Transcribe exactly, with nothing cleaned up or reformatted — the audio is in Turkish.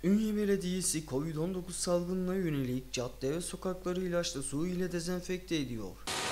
Ünye Belediyesi Covid on dokuz salgınına yönelik cadde ve sokakları ilaçlı su ile dezenfekte ediyor.